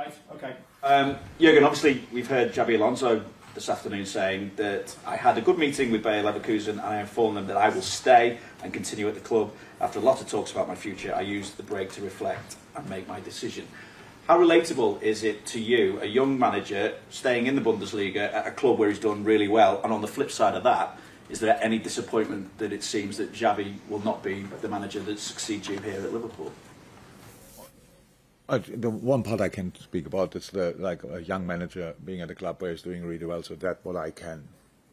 Right, okay. Jürgen, obviously we've heard Xabi Alonso this afternoon saying that I had a good meeting with Bayer Leverkusen and I informed them that I will stay and continue at the club. After a lot of talks about my future, I used the break to reflect and make my decision. How relatable is it to you, a young manager staying in the Bundesliga at a club where he's done really well, and on the flip side of that, is there any disappointment that it seems that Xabi will not be the manager that succeeds you here at Liverpool? The one part I can speak about is like a young manager being at a club where he's doing really well. So that's what I can.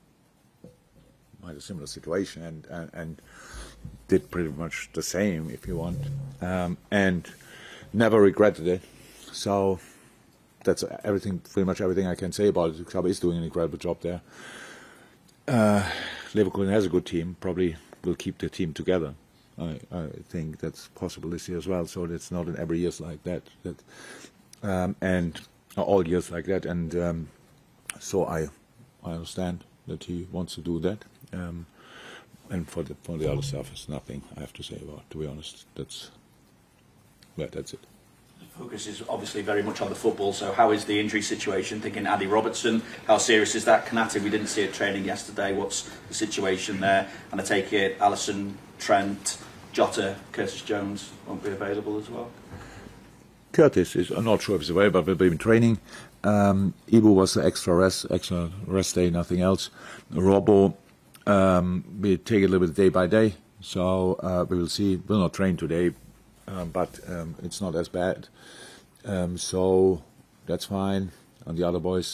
I had a similar situation and did pretty much the same, if you want, and never regretted it. So that's everything, pretty much everything I can say about it. The club is doing an incredible job there. Liverpool has a good team. Probably will keep the team together. I think that's possible this year as well. So it's not in every year like that. And all years like that. And so I understand that he wants to do that. And for the other stuff, there's nothing I have to say about. To be honest, that's it. The focus is obviously very much on the football. So how is the injury situation? Thinking Andy Robertson, how serious is that? Kanate, we didn't see it training yesterday. What's the situation there? And I take it Alisson, Trent, Jota, Curtis Jones won't be available as well. Curtis is, I'm not sure if he's available, but we've been training. Ibu was the extra rest day, nothing else. Robbo, we take it a little bit day by day. So we will see. We'll not train today, but it's not as bad. So that's fine. And the other boys,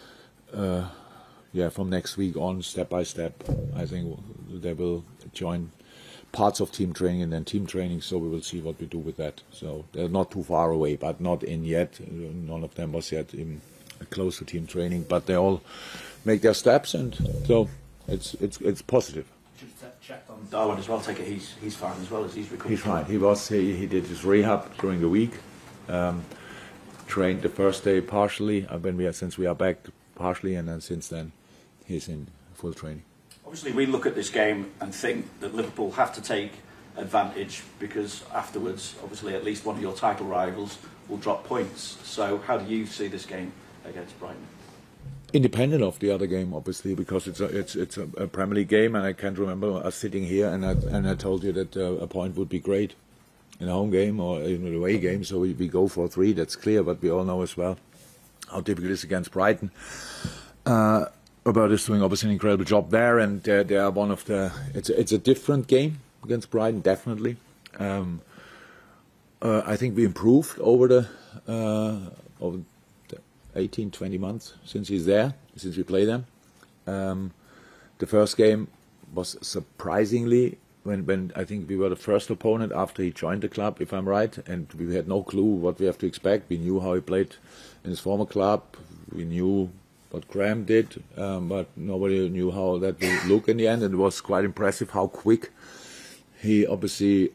from next week on, step by step, I think they will join parts of team training and then team training, so we will see what we do with that. So they're not too far away, but not in yet. None of them was yet in close to team training, but they all make their steps, and so it's positive. Should have checked on Darwin as well. Take it he's fine as well as he's recovered. He's fine. He did his rehab during the week. Trained the first day partially. Since we are back partially, and then since then he's in full training. Obviously, we look at this game and think that Liverpool have to take advantage because afterwards, obviously, at least one of your title rivals will drop points. So how do you see this game against Brighton? Independent of the other game, obviously, because it's a Premier League game, and I can't remember us sitting here and I told you that a point would be great in a home game or in an away game. So we go for 3. That's clear, but we all know as well how difficult it is against Brighton. Roberto is doing obviously an incredible job there, and they are one of the. It's a different game against Brighton, definitely. I think we improved over the 18, 20 months since he's there, since we play them. The first game was surprisingly when I think we were the first opponent after he joined the club, if I'm right, and we had no clue what we have to expect. We knew how he played in his former club. We knew what Graham did, but nobody knew how that would look in the end. And it was quite impressive how quick he obviously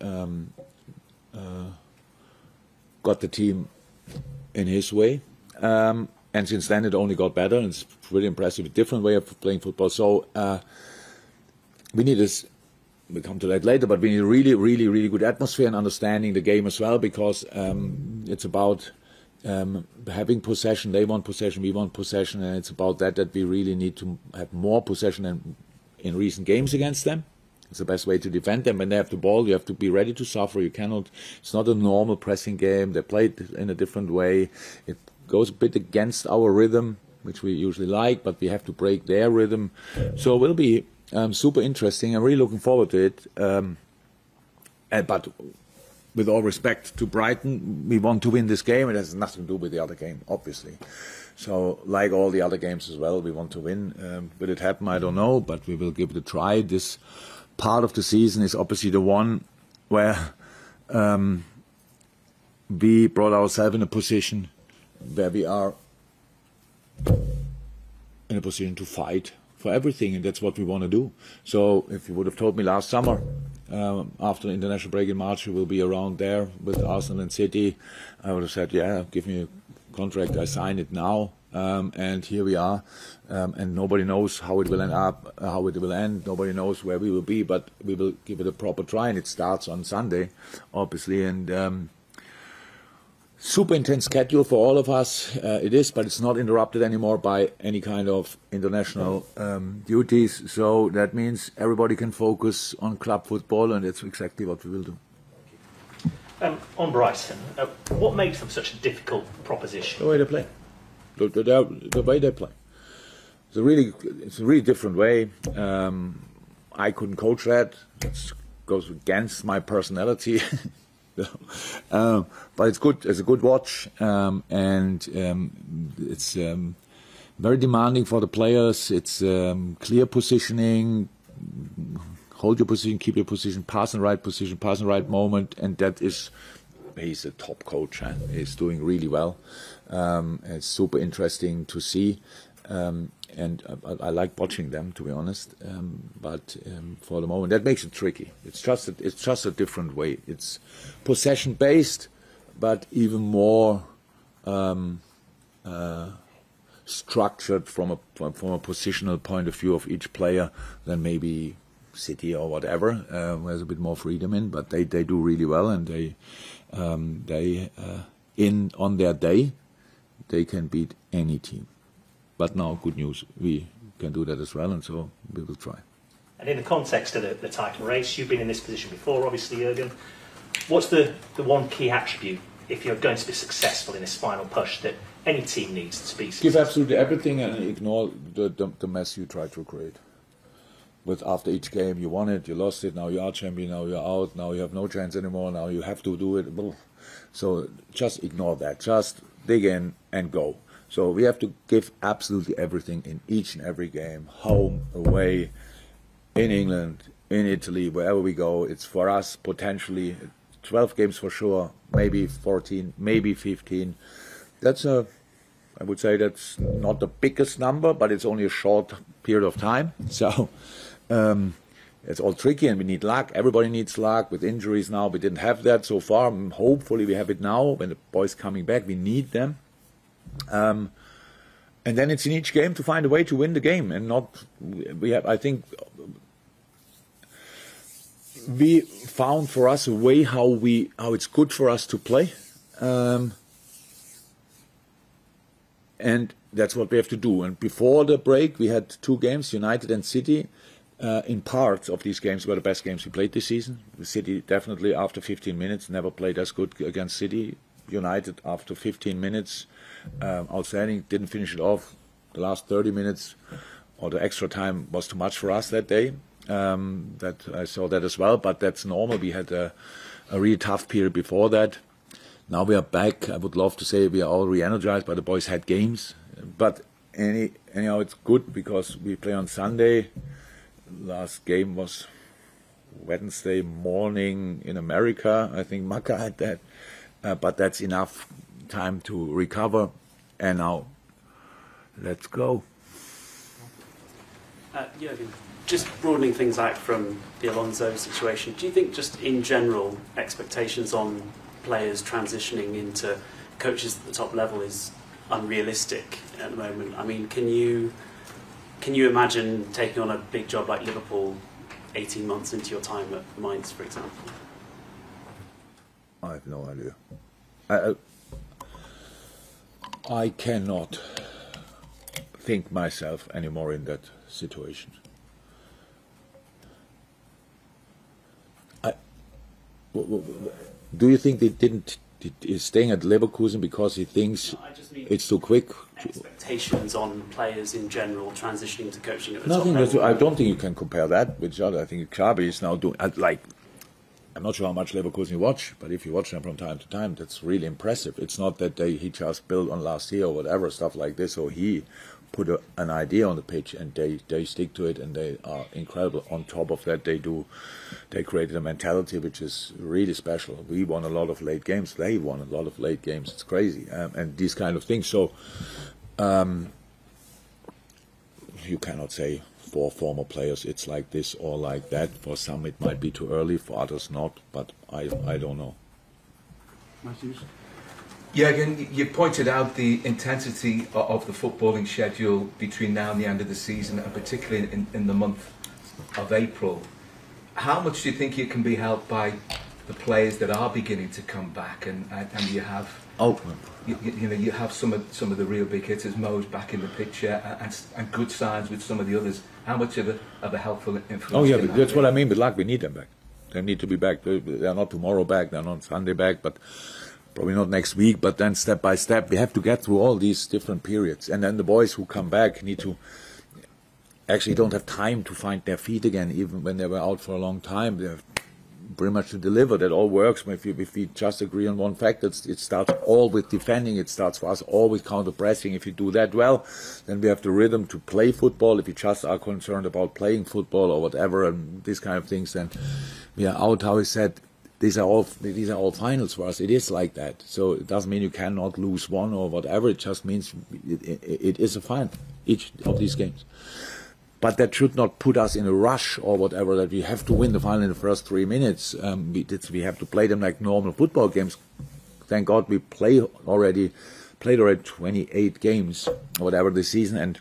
got the team in his way. And since then it only got better, and it's really impressive, a different way of playing football. So we need this, we'll come to that later, but we need a really, really, really good atmosphere and understanding the game as well, because it's about having possession. They want possession, we want possession, and it's about that we really need to have more possession than in recent games against them. It's the best way to defend them. When they have the ball, you have to be ready to suffer. You cannot. It's not a normal pressing game. They play it in a different way. It goes a bit against our rhythm, which we usually like, but we have to break their rhythm. So it will be super interesting. I'm really looking forward to it. But with all respect to Brighton, we want to win this game. It has nothing to do with the other game, obviously. So, like all the other games as well, we want to win. Will it happen? I don't know, but we will give it a try. This part of the season is obviously the one where we brought ourselves in a position where we are in a position to fight for everything, and that's what we want to do. So if you would have told me last summer, after the international break in March, we will be around there with Arsenal and City, I would have said, yeah, give me a contract, I sign it now. And here we are, and nobody knows how it will end up, how it will end. Nobody knows where we will be, but we will give it a proper try, and it starts on Sunday, obviously. And super intense schedule for all of us. It is, but it's not interrupted anymore by any kind of international duties. So that means everybody can focus on club football, and that's exactly what we will do. On Brighton, what makes them such a difficult proposition? The way they play. The way they play. It's a really different way. I couldn't coach that. It goes against my personality. But it's good. It's a good watch, and it's very demanding for the players. It's clear positioning, hold your position, keep your position, pass in the right position, pass in the right moment, and that is. He's a top coach. He's doing really well. It's super interesting to see. And I like watching them, to be honest. But for the moment, that makes it tricky. It's just a different way. It's possession based, but even more structured from a positional point of view of each player than maybe City or whatever. There's a bit more freedom in, but they do really well, and they on their day they can beat any team. But now, good news, we can do that as well, and so we will try. And in the context of the title race, you've been in this position before, obviously, Jürgen. What's the one key attribute, if you're going to be successful in this final push, that any team needs to be successful? Give absolutely everything and ignore the mess you try to create. But after each game, you won it, you lost it, now you are champion, now you're out, now you have no chance anymore, now you have to do it. So just ignore that. Just dig in and go. So we have to give absolutely everything in each and every game, home, away, in England, in Italy, wherever we go. It's for us potentially 12 games for sure, maybe 14, maybe 15. I would say that's not the biggest number, but it's only a short period of time. So it's all tricky, and we need luck. Everybody needs luck. With injuries now, we didn't have that so far. Hopefully we have it now. When the boys coming back, we need them. And then it's in each game to find a way to win the game, and not we have. I think we found for us a way how it's good for us to play, and that's what we have to do. And before the break, we had 2 games, United and City. In parts of these games were the best games we played this season. The City definitely after 15 minutes never played as good against City. United after 15 minutes. Outstanding, didn't finish it off. The last 30 minutes or the extra time was too much for us that day. That I saw that as well, but that's normal. We had a really tough period before that. Now we are back. I would love to say we are all re-energized, but the boys had games. But anyhow, it's good because we play on Sunday. Last game was Wednesday morning in America. I think Maka had that. But that's enough time to recover, and now let's go. Jürgen, just broadening things out from the Alonso situation, do you think just in general expectations on players transitioning into coaches at the top level is unrealistic at the moment? I mean, can you imagine taking on a big job like Liverpool 18 months into your time at Mainz, for example? I have no idea. I cannot think myself anymore in that situation. Do you think he's staying at Leverkusen because he thinks it's too quick? Expectations on players in general transitioning to coaching at the Nothing. top level. I don't think you can compare that with each other. I think Xabi is now doing I'm not sure how much Leverkusen you watch, but if you watch them from time to time, that's really impressive. It's not that he just built on last year or whatever, stuff like this, or he put an idea on the pitch and they stick to it, and they are incredible. On top of that, they created a mentality which is really special. We won a lot of late games. They won a lot of late games. It's crazy. And these kind of things. So you cannot say for former players it's like this or like that. For some it might be too early, for others not, but I don't know. Matthews? Jürgen, you pointed out the intensity of the footballing schedule between now and the end of the season, and particularly in the month of April. How much do you think you can be helped by the players that are beginning to come back, and you have you have some of the real big hitters. Mo's back in the picture, and good signs with some of the others. How much of a helpful influence? Oh yeah, but that's what I mean. With luck, we need them back. They need to be back. They're not tomorrow back. They're not Sunday back, but probably not next week. But then step by step, we have to get through all these different periods, and then the boys who come back need to. Actually don't have time to find their feet again, even when they were out for a long time. They have pretty much to deliver. That all works. If we just agree on one fact, it starts all with defending. It starts for us all with counter-pressing. If you do that well, then we have the rhythm to play football. If you just are concerned about playing football or whatever and these kind of things, then we are out. How he said, these are all finals for us. It is like that. So it doesn't mean you cannot lose one or whatever. It just means it is a final, each of these games. But that should not put us in a rush or whatever, that we have to win the final in the first 3 minutes. We have to play them like normal football games. Thank God we played already 28 games or whatever this season,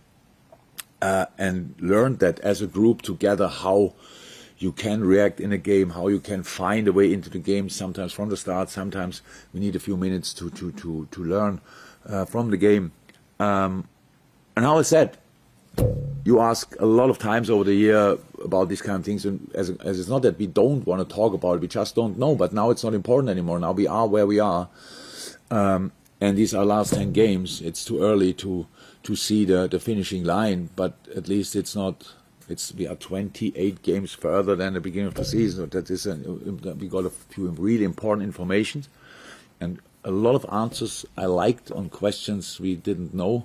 and learned that as a group together how you can react in a game, how you can find a way into the game. Sometimes from the start, sometimes we need a few minutes to learn from the game. And how I said. You ask a lot of times over the year about these kind of things, and as it's not that we don't want to talk about it, we just don't know. But now it's not important anymore. Now we are where we are, and these are last 10 games. It's too early to see the finishing line, but at least it's not. We are 28 games further than the beginning of the season. That is, we got a few really important information, and a lot of answers I liked on questions we didn't know.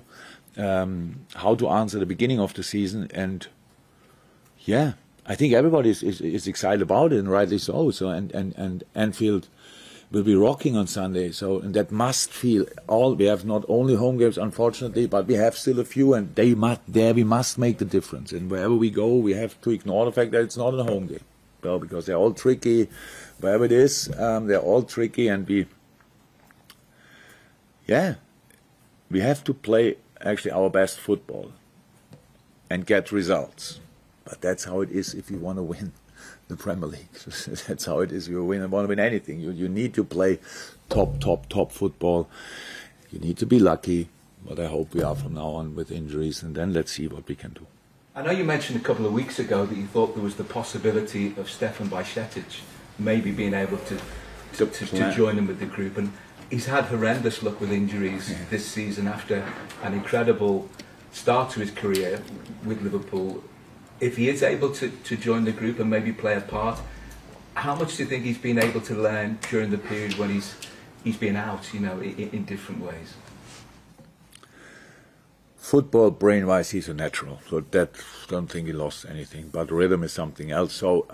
How to answer the beginning of the season, and yeah, I think everybody is excited about it, and rightly so. So and Anfield will be rocking on Sunday. So and that must feel all. We have not only home games, unfortunately, but we have still a few, and we must make the difference. And wherever we go, we have to ignore the fact that it's not a home game, well, because they're all tricky. Wherever it is, they're all tricky, and we have to play. Actually our best football and get results. But that's how it is if you want to win the Premier League. That's how it is if you want to win anything. You need to play top football. You need to be lucky, but I hope we are from now on with injuries, and then let's see what we can do. I know you mentioned a couple of weeks ago that you thought there was the possibility of Stefan Bajcetic maybe being able to join him with the group, and he's had horrendous luck with injuries this season after an incredible start to his career with Liverpool. If he is able to join the group and maybe play a part, how much do you think he's been able to learn during the period when he's been out, in different ways? Football, brain-wise, he's a natural, so that don't think he lost anything. But rhythm is something else. So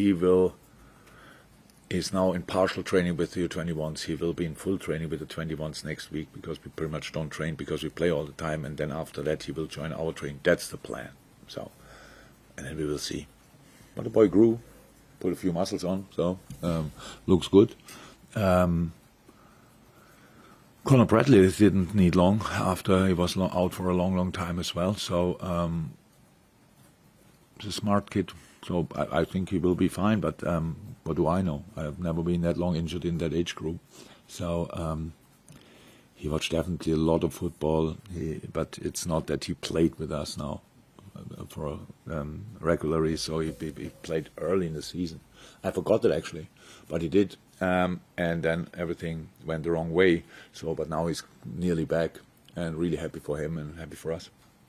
he's now in partial training with the U21s. He will be in full training with the 21s next week, because we pretty much don't train because we play all the time. And then after that, he will join our training. That's the plan. So, and then we will see. But the boy grew, put a few muscles on, so looks good. Conor Bradley didn't need long after he was out for a long time as well. So he's a smart kid. So I think he will be fine, but what do I know? I have never been that long injured in that age group. So he watched definitely a lot of football, but it's not that he played with us now for regularly. So he played early in the season. I forgot it actually, but he did. And then everything went the wrong way. So, but now he's nearly back, and really happy for him and happy for us.